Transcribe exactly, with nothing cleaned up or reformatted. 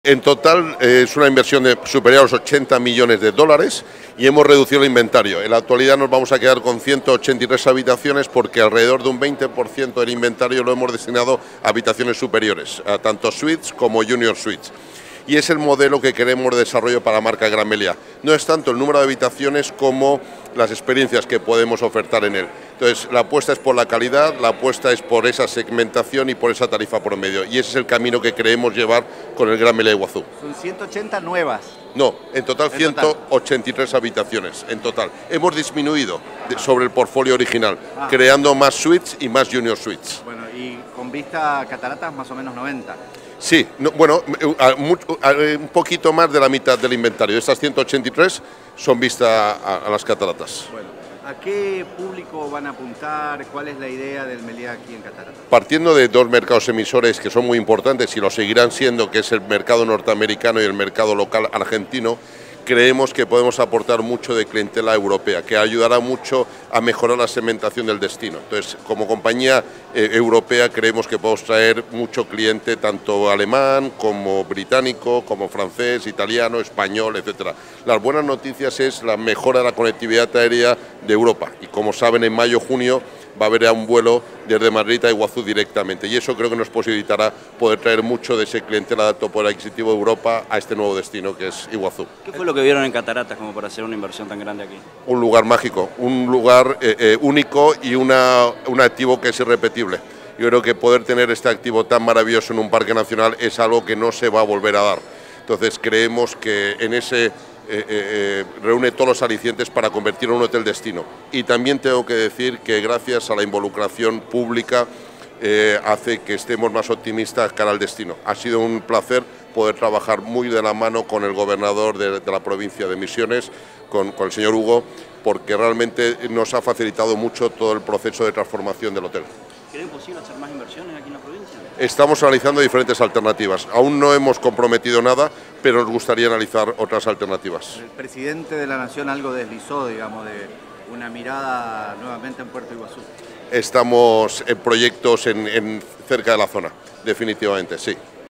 En total eh, es una inversión de superior a los ochenta millones de dólares y hemos reducido el inventario. En la actualidad nos vamos a quedar con ciento ochenta y tres habitaciones porque alrededor de un veinte por ciento del inventario lo hemos destinado a habitaciones superiores, a tanto suites como junior suites. Y es el modelo que queremos de desarrollo para la marca Gran Meliá. No es tanto el número de habitaciones como las experiencias que podemos ofertar en él. Entonces, la apuesta es por la calidad, la apuesta es por esa segmentación y por esa tarifa promedio. Y ese es el camino que queremos llevar con el Gran Meliá Iguazú. ¿Son ciento ochenta nuevas? No, en total ¿En ciento ochenta y tres total? habitaciones, en total. Hemos disminuido de, sobre el portfolio original, Ah. creando más suites y más junior suites. Bueno, y con vista a cataratas más o menos noventa. Sí, no, bueno, a, mucho, a, un poquito más de la mitad del inventario. Estas ciento ochenta y tres son vistas a, a las cataratas. Bueno, ¿a qué público van a apuntar? ¿Cuál es la idea del Meliá aquí en Cataratas? Partiendo de dos mercados emisores que son muy importantes y lo seguirán siendo, que es el mercado norteamericano y el mercado local argentino, creemos que podemos aportar mucho de clientela europea, que ayudará mucho a mejorar la segmentación del destino. Entonces, como compañía eh, europea, creemos que podemos traer mucho cliente, tanto alemán como británico, como francés, italiano, español, etcétera. Las buenas noticias es la mejora de la conectividad aérea de Europa y, como saben, en mayo-junio va a haber un vuelo desde Madrid a Iguazú directamente y eso creo que nos posibilitará poder traer mucho de ese clientela de alto poder adquisitivo de Europa a este nuevo destino que es Iguazú. ¿Qué fue lo que vieron en Cataratas como para hacer una inversión tan grande aquí? Un lugar mágico, un lugar eh, eh, único y una, un activo que es irrepetible. Yo creo que poder tener este activo tan maravilloso en un parque nacional es algo que no se va a volver a dar. Entonces creemos que en ese Eh, eh, eh, reúne todos los alicientes para convertirlo en un hotel destino. Y también tengo que decir que gracias a la involucración pública eh, hace que estemos más optimistas cara al destino. Ha sido un placer poder trabajar muy de la mano con el gobernador de, de la provincia de Misiones, con, con el señor Hugo, porque realmente nos ha facilitado mucho todo el proceso de transformación del hotel. ¿Creen posible hacer más inversiones aquí en la provincia? Estamos analizando diferentes alternativas. Aún no hemos comprometido nada, pero nos gustaría analizar otras alternativas. El presidente de la Nación algo deslizó, digamos, de una mirada nuevamente en Puerto Iguazú. Estamos en proyectos en, en cerca de la zona, definitivamente, sí.